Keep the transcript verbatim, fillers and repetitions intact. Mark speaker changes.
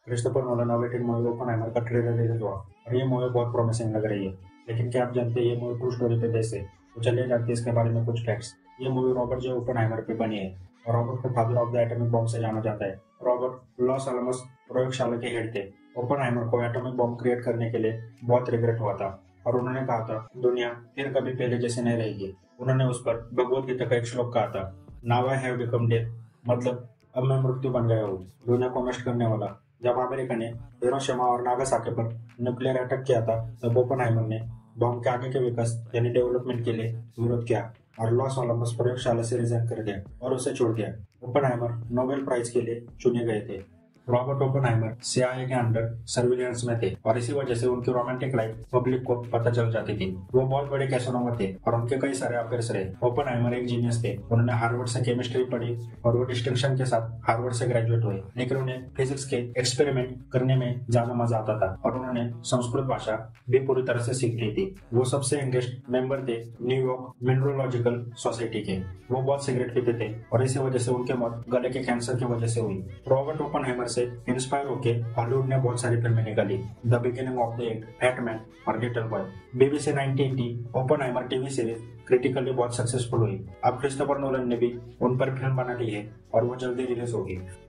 Speaker 1: Christopher Nolan awaited movie Oppenheimer का trailer release हुआ और ये मूवी बहुत प्रॉमिसिंग लग रही है। लेकिन क्या आप जानते हैं ये मूवी ट्रू स्टोरी पे बेस्ड है? तो चलिए जानते हैं इसके बारे में कुछ फैक्ट्स। ये मूवी रॉबर्ट जे ओपेनहाइमर पे बनी है और रॉबर्ट को father of the atomic bomb से जाना जाता है। रॉबर्ट लॉस आलमोस प्रयोगशाला के हेड थे। ओपेनहाइमर को एटॉमिक बॉम्ब क्रिएट करने के लिए बहुत रिग्रेट हुआ था और उन्होंने कहा था दुनिया फिर कभी पहले जैसे नहीं रहेगी। उन्होंने उस पर भगवत गीता का एक श्लोक कहा था, now I have become death, मतलब अब मैं मृत्यु बन गया हूँ, दुनिया को नष्ट करने वाला। जब अमेरिका ने हिरोशिमा और नागासाकी पर न्यूक्लियर अटैक किया था तब ओपेनहाइमर ने बॉम्ब के आगे के विकास यानी डेवलपमेंट के लिए विरोध किया और लॉस आलमोस प्रयोगशाला से रिजाइन कर दिया और उसे छोड़ दिया। ओपेनहाइमर नोबेल प्राइज के लिए चुने गए थे। रॉबर्ट ओपेनहाइमर सीआईए के अंडर सर्विलेंस में थे और इसी वजह से उनकी रोमांटिक लाइफ पब्लिक को पता चल जाती थी। वो बहुत बड़े कैसोनोमा थे और उनके कई सारे अफेयर्स रहे। ओपेनहाइमर एक जीनियस थे। उन्होंने हार्वर्ड से केमिस्ट्री पढ़ी और वो डिस्टिंक्शन के साथ हार्वर्ड से ग्रेजुएट हुए, लेकिन उन्हें फिजिक्स के एक्सपेरिमेंट करने में ज्यादा मजा आता था और उन्होंने संस्कृत भाषा भी पूरी तरह से सीख ली थी। वो सबसे यंगेस्ट मेंबर थे न्यूयॉर्क मिनरोलॉजिकल सोसाइटी के। वो बहुत सिगरेट पीते थे और इसी वजह से उनके मौत गले के कैंसर की वजह से हुई। रॉबर्ट ओपेनहाइमर से इंस्पायर होके हॉलीवुड ने बहुत सारी फिल्में निकाली, the beginning of the end, Batman और लिटिल बॉय। बीबीसी नाइनटीन टी ओपेनहाइमर टीवी सीरीज क्रिटिकली बहुत सक्सेसफुल हुई। अब क्रिस्टोफर नोलन ने भी उन पर फिल्म बना ली है और वो जल्दी रिलीज होगी।